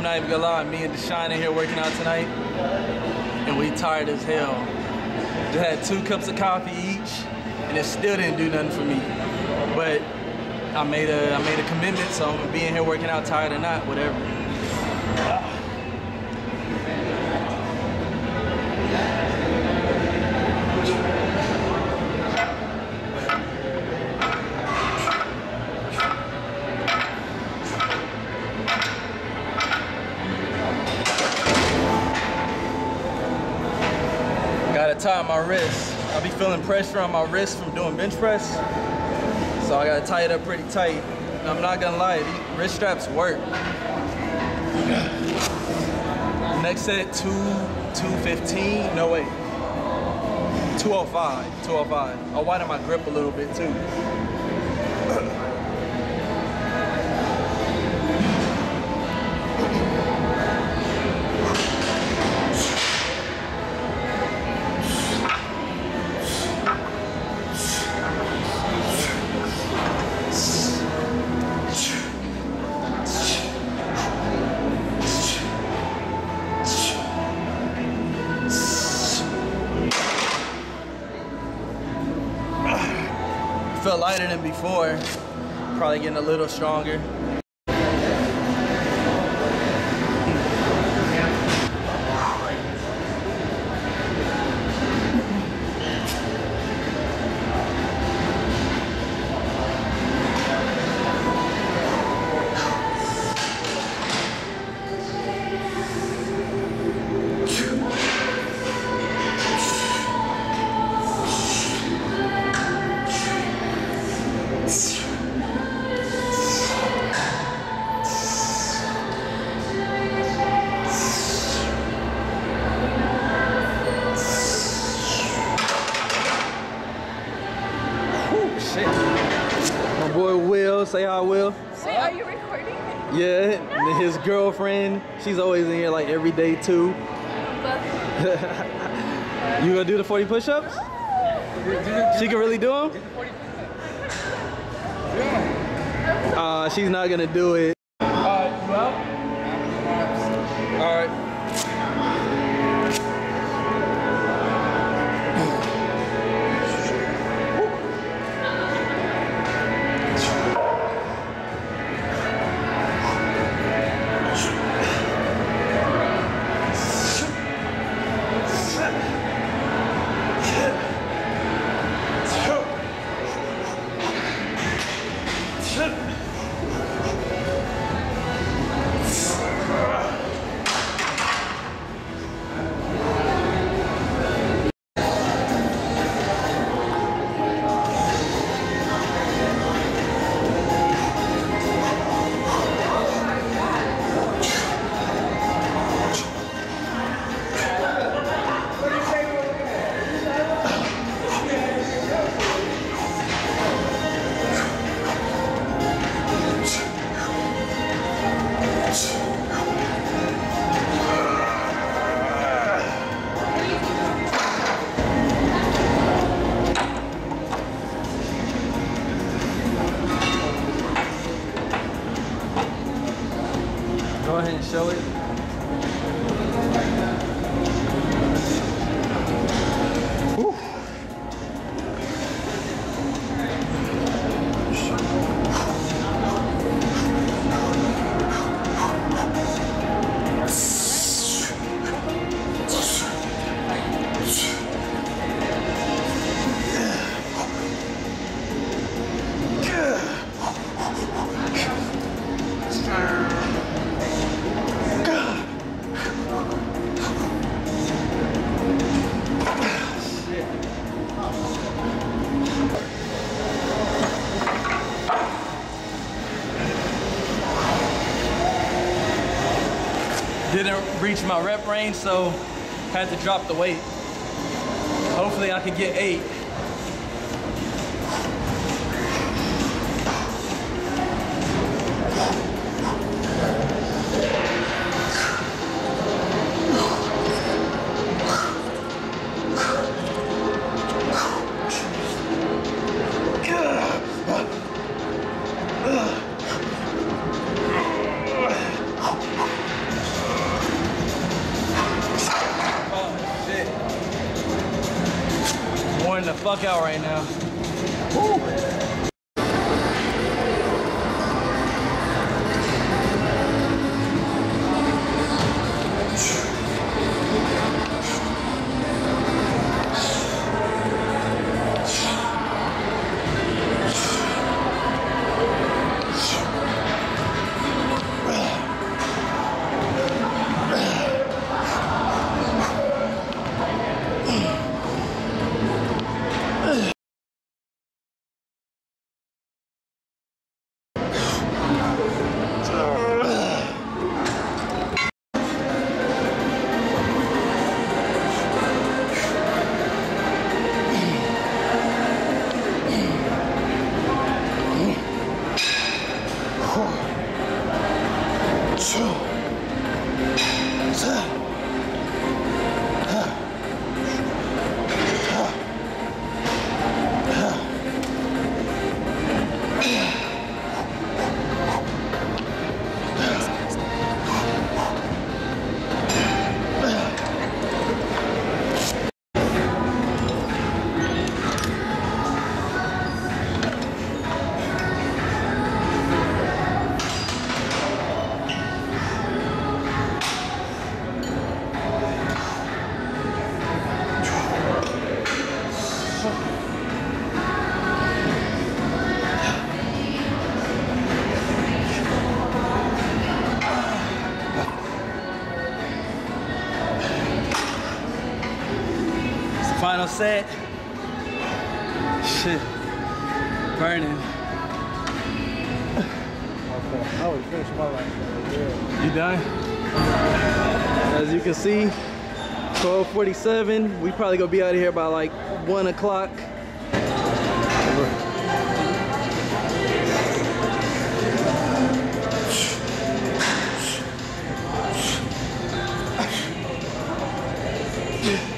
not even gonna lie, me and Deshaun in here working out tonight, and we tired as hell. Just had 2 cups of coffee each, and it still didn't do nothing for me. But I made a commitment, so I'm gonna be in here working out, tired or not, whatever. Gotta tie my wrist. I be feeling pressure on my wrist from doing bench press, so I gotta tie it up pretty tight. And I'm not gonna lie, these wrist straps work. Next set, 215, no wait, 205. I'll widen my grip a little bit too. Felt lighter than before, probably getting a little stronger. My boy Will, say hi Will. Wait, are you recording? Yeah, and his girlfriend, she's always in here like every day too. You gonna do the 40 push-ups? She can really do them? She's not gonna do it. Alright, you out? Alright. Go ahead and show it. Woo. Didn't reach my rep range, so had to drop the weight. Hopefully I can get 8. fuck out right now. Woo. Final set. Shit. Burning. Okay. I would finish my life. Yeah. You done? As you can see, 12:47. We probably gonna be out of here by like 1 o'clock. Yeah.